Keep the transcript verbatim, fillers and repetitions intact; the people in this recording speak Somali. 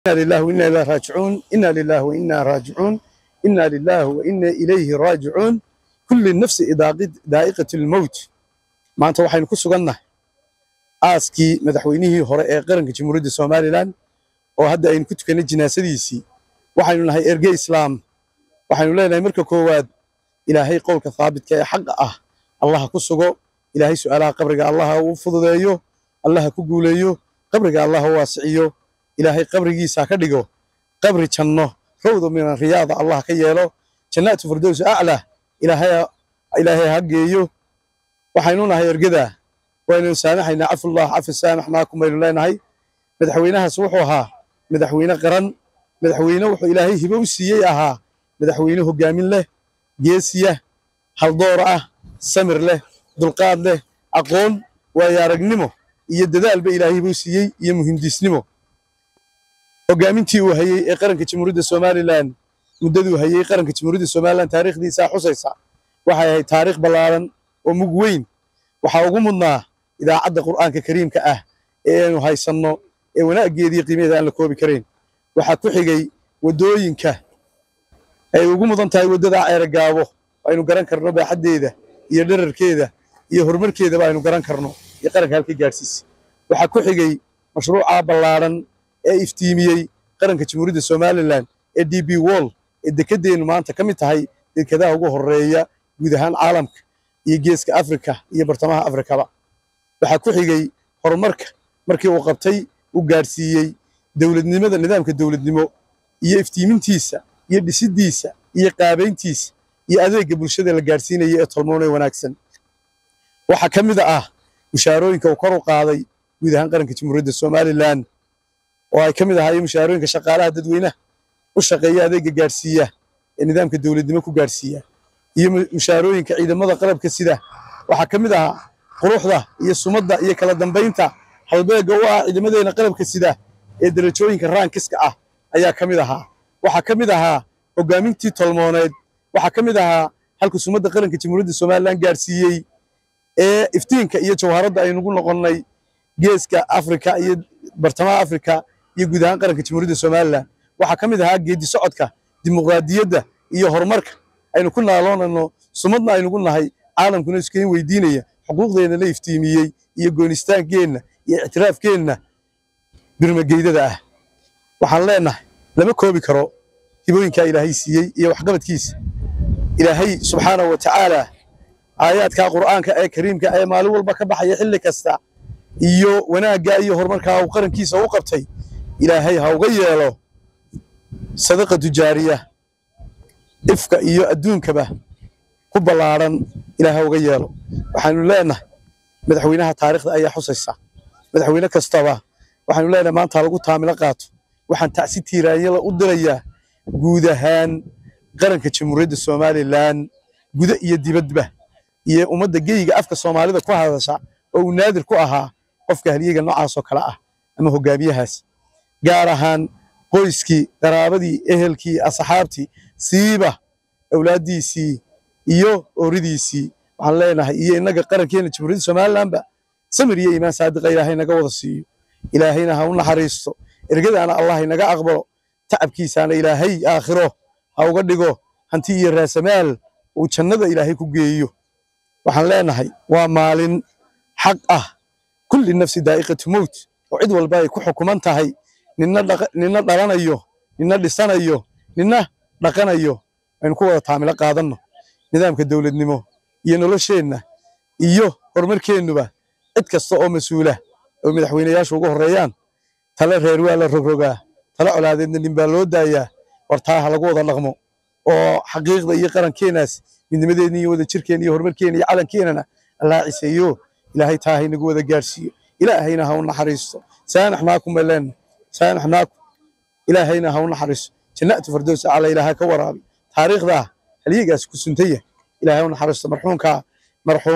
إنا لله وإنا إليه راجعون إنا لله وإنا راجعون إنا لله وإنا إليه راجعون كل النفس ذائقة الموت maanta waxaynu ku sugannahay aaskii madaxweynihii hore ee qaranka Jamhuuriyadda Soomaaliland oo hadda aynu ku tukanay jinaasadiisii waxaynu nahay ergey islaam waxaynu leenahay marka koowaad ilaahay qowlka thaabidka ee xaq ah Allah ku sugo ilaahay su'aalaha qabriga Allah uu fududeeyo Allah ku guuleeyo qabriga Allah waasiciyo ilaahay qabrigiisa ka dhigo qabri janno rawdo min riyaada Allah ka yeelo jannatu firdaws a'la ilaahay ilaahay hageeyo waxaynu nahay ergada waynu saamaxayna afullah afi saamaxnaakum baynu leenahay madaxweynahaas wuxuu ahaa madaxweyne qaran madaxweyne wuxuu ilaahay hibo u siiyay ahaa madaxweyne hogaamin leh geesiya hal door ah samir leh dulqaad leh aqoon way aragnimo iyo dadaal ba ilaahay hibo siiyay iyo muhiimdiisnimo hogaamintii uu hayay ee qaranka Jamhuuriyadda Soomaaliland muddadii uu hayay qaranka Jamhuuriyadda Soomaaliland taariikhdiisa xusaysa waxay ahayd taariikh ballaaran oo mug weyn waxa ugu mudnaa idaacadda quraanka kariimka ah ee aanu haysanno ee wanaageedii qiimaheeda aan la koobi karin waxa ku xigay wadooyinka ay ugu mudan tahay wadada Ceergaabo aynu garan karno baaxadeeda iyo dhererkeeda iyo horumarkeeda aynu garan karno iyo qaranka halka gaarsiis waxa ku xigay mashruuca ballaaran ee iftiimiyay qaranka Jamhuuriyadda Soomaaliland ee D B Wall ee dekedeenu maanta kamid tahay dekadaha ugu horeeya guud ahaan caalamka iyo geeska Afrika iyo bartamaha Afrikaba waxa ku xigay horumarka markii uu qabtay uu gaarsiiyay dawladnimada nidaamka dawladnimo iyo iftiimintiisa iyo dhisidiisa iyo qaabeyntiisa iyo adeegga bulshada la gaarsiinayay ee tolmoonay wanaagsan waxa kamid ah mushaarooyinka uu kor u qaaday guud ahaan qaranka Jamhuuriyadda Soomaaliland oo ay kamid ahaayeen mushaarooyinka shaqaalaha dadweynaha u shaqeeya adeegga gaarsiiya ee nidaamka dawladnimo ku gaarsiiya iyo mushaarooyinka ciidamada qalabka sida waxa kamid ah quruxda iyo sumadda iyo kala dambeynta halbeega oo ah ciidamadeena qalabka sida ee darajooyinka rankiska ah ayaa kamid ahaa waxa kamid ahaa hogaamintii tolmooneed waxa kamid ahaa halka sumadda qaranka Jamhuuriyadda Soomaaliland gaarsiiyay ee iftiinka iyo jawharadda ay nagu noqonnay geeska Afrika iyo bartamaha Afrika iyo guud ahaan qaranka Jamhuuriyadda Soomaaliland waxa kamid ahaa geedi socodka dimuqraadiyadda iyo horumarka aynu ku naaloonano sumadna aynu ku nahay caalamkuna iskeen weydiinaya xuquuqdeena la iftiimiyay iyo goonistaankeena iyo ictiraafkeena birmageydada ah waxaan leenahay lama koobi karo hibooyinka ilaahay siiyay iyo waxqabadkiisa ilaahay subxaanahu wa ta'ala aayaadka quraanka ee kariimka ee maalin walba ka baxaya xilli kasta iyo wanaaga iyo horumarka uu qarankiisa u qabtay ilaahay ha uga yeelo sadaqa tujaariya ifka iyo adduunkaba ku balaaran ilaahay uga yeelo waxaanu leenahay madaxweynaha taariikhda ayaa xusaysa madaxweyne kastaba waxaanu leenahay maanta lagu taamilo qaato waxaan tacsi tiiraayada u dirayaa guud ahaan qaranka Jamhuuriyadda Soomaaliland guud iyo dibadba iyo ummadda geeyga afka Soomaalida ku hadasha oo uu naadir ku ahaa qofka haliyeega noocaas oo kala ah ama hogaamiyahaas gaar ahaan qoyskii qaraabadii ehelkii asxaabtii siiba awlaadiisii iyo ooridiisii waxaan leenahay iyo inaga qarankeena Jamhuuriyadda Soomaaliland ba samir iyo iimaan saadiq ilaahay naga wada siiyo ilaahayna ha u naxariisto ergadaana Allah inaga aqbalo tacabkiisana ilaahay aakhiro ha uga dhigo hanti iyo raasamaal oo jannada ilaahay ku geeyo waxaan leenahay waa maalin xaq ah kulli nafsi daa'iqatu mawt oo cid walba ay ku xukuman tahay ninna ninna dhalanayo ninna dhisanayo ninna dhaqanayo aynu ku wada taamilo qaadano nidaamka dawladnimo iyo nolosheena iyo horumarkeenuba cid kasta oo mas'uula oo madaxweynayaashu ugu horeeyaan tala reer waa la rogrogaa tala colaadeedna ninba loo daayaa wartaaha lagu wada dhaqmo oo xaqiiqda iyo qarankeenaas midnimadeena iyo wada jirkeena iyo horumarkeena iyo calankeenana Allah ciiseeyo ilaahay taahay nagu wada gaarsiiyo ilaahayna ha u naxariisto saanaxnaakum balan saanaxnaakum ilaahayna ha u naxariisto jannatu firdaws ala ilaaha ka waraabi taariikhda haliyegaas ku suntaya ilaahay u naxariisto marxuumka marxuum